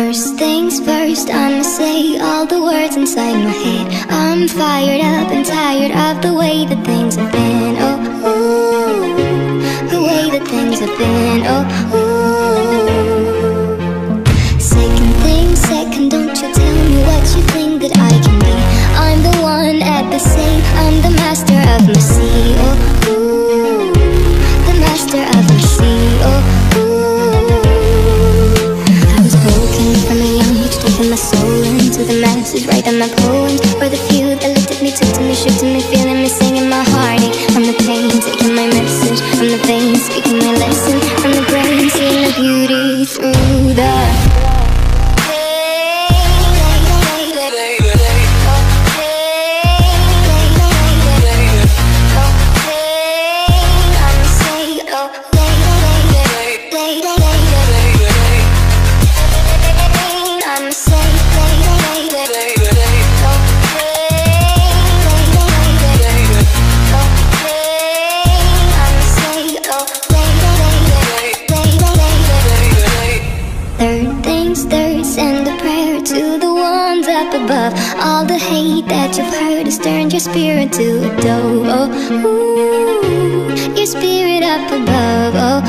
First things first, I'ma say all the words inside my head. I'm fired up and tired of the way that things have been. Oh, ooh, the way that things have been. Oh, ooh. Second thing second, don't you tell me what you think that I can be. I'm the one at the same, I'm the master of my sea. Oh, ooh, the master of my sea. Oh, my soul into the masses, writing my poems for the few that looked at me, took to me, shook to me, feeling me, singing my heartache. From the pain, taking my message, from the veins, speaking my lesson, from the brain, seeing the beauty through the above. All the hate that you've heard has turned your spirit to a dove. Oh, ooh, your spirit up above. Oh,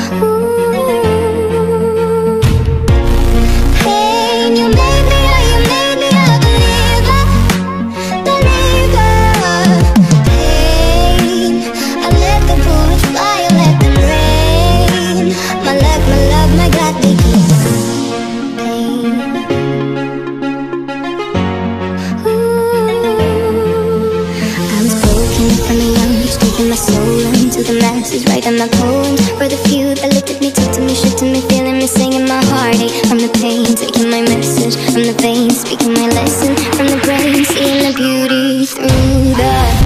ooh. Pain, you made me, oh, you made me a believer, believer. Pain, I let the bullets fly, I let them rain. My love, my God, they keep pain. My soul into the masses, writing my poems for the few that looked at me, took to me, shook to me, feeling me, singing my heartache. From the pain, taking my message, from the veins, speaking my lesson, from the brain, seeing the beauty through the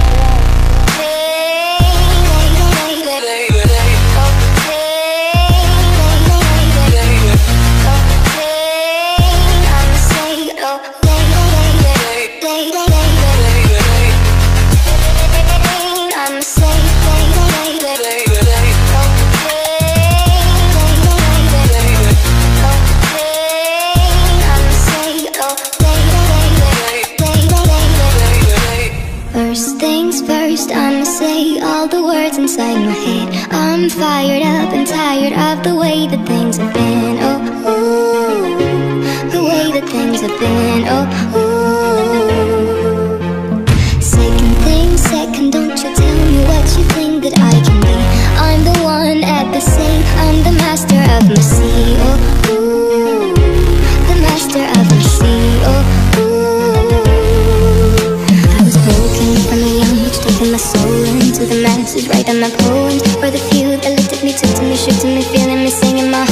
first, I'ma say all the words inside my head. I'm fired up and tired of the way that things have been. Oh, ooh, the way that things have been. Oh, ooh. Second thing second, don't you tell me what you think that I can be. I'm the one at the same, I'm the master of my sea. Oh, ooh, the master of my sea. Oh, my soul into the masses, writing my poems for the few that looked at me, took to me, shook to me, feeling me, singing my